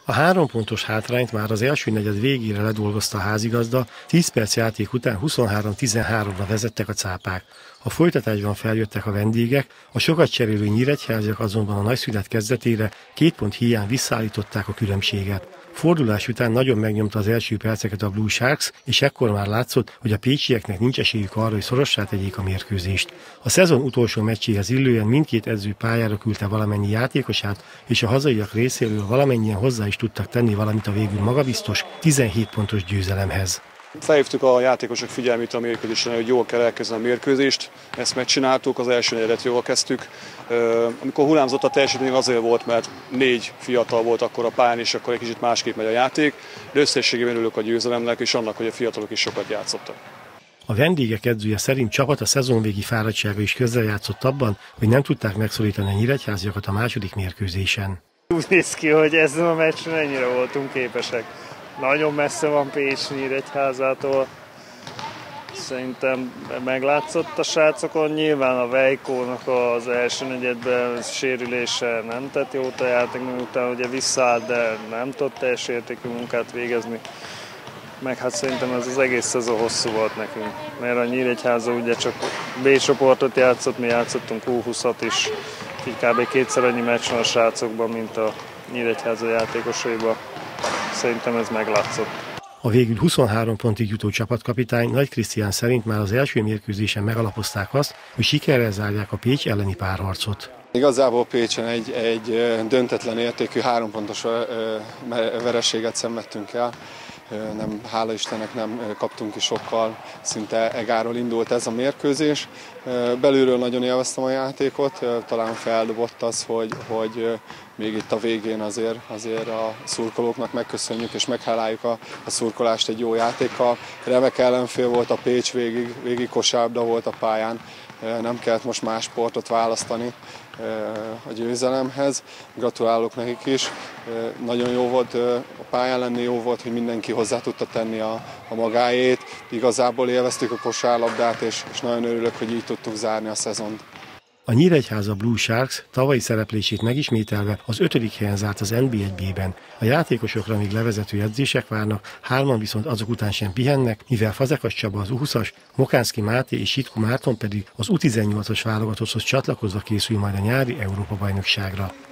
A 3 pontos hátrányt már az első negyed végére ledolgozta a házigazda, 10 perc játék után 23-13-ra vezettek a cápák. A folytatásban feljöttek a vendégek, a sokat cserélő nyíregyháziak azonban a nagyszünet kezdetére 2 pont hiány visszaállították a különbséget. Fordulás után nagyon megnyomta az első perceket a Blue Sharks, és ekkor már látszott, hogy a pécsieknek nincs esélyük arra, hogy szorossá tegyék a mérkőzést. A szezon utolsó meccséhez illően mindkét edző pályára küldte valamennyi játékosát, és a hazaiak részéről valamennyien hozzá is tudtak tenni valamit a végül magabiztos 17 pontos győzelemhez. Felhívtuk a játékosok figyelmét a mérkőzésen, hogy jól kell elkezdeni a mérkőzést, ezt megcsináltuk, az első negyedet jól kezdtük. Amikor hullámzott a teljesítmény, azért volt, mert 4 fiatal volt akkor a pályán, és akkor egy kicsit másképp megy a játék, de összességében örülök a győzelemnek, és annak, hogy a fiatalok is sokat játszottak. A vendégek edzője szerint csapat a szezonvégi fáradtsága is közrejátszott abban, hogy nem tudták megszorítani a nyíregyháziakat a második mérkőzésen. Úgy néz ki, hogy ezen a meccsen ennyire voltunk képesek. Nagyon messze van Pécs Nyíregyházától. Szerintem meglátszott a srácokon. Nyilván a Vejkónak az első negyedben sérülése nem tett jót a játéknak, utána ugye visszaállt, de nem tudott teljes értékű munkát végezni. Meg hát szerintem ez az egész szezon hosszú volt nekünk. Mert a Nyíregyháza ugye csak B csoportot játszott, mi játszottunk U20-at is. Így kb. 2-szer annyi meccs van a srácokban, mint a Nyíregyháza játékosaiban. Szerintem ez meglátszott. A végül 23 pontig jutó csapatkapitány Nagy Krisztián szerint már az első mérkőzésen megalapozták azt, hogy sikerrel zárják a Pécs elleni párharcot. Igazából Pécsen egy döntetlen értékű 3 pontos vereséget szenvedtünk el. Nem, hála Istennek nem kaptunk ki sokkal, szinte egáról indult ez a mérkőzés. Belülről nagyon élveztem a játékot, talán feldobott az, hogy még itt a végén azért a szurkolóknak megköszönjük és megháláljuk a szurkolást egy jó játékkal. Remek ellenfél volt a Pécs, végig kosárlabda volt a pályán, nem kellett most más sportot választani a győzelemhez. Gratulálok nekik is. Nagyon jó volt a pályán lenni, jó volt, hogy mindenki hozzá tudta tenni a magáét. Igazából élveztük a kosárlabdát, és nagyon örülök, hogy így tudtuk zárni a szezont. A Nyíregyháza Blue Sharks tavalyi szereplését megismételve az 5. helyen zárt az NB1-ben. A játékosokra még levezető edzések várnak, 3 viszont azok után sem pihennek, mivel Fazekas Csaba az U20-as, Mokánszki Máté és Sitku Márton pedig az U18-as válogatotthoz csatlakozva készül majd a nyári Európa-bajnokságra.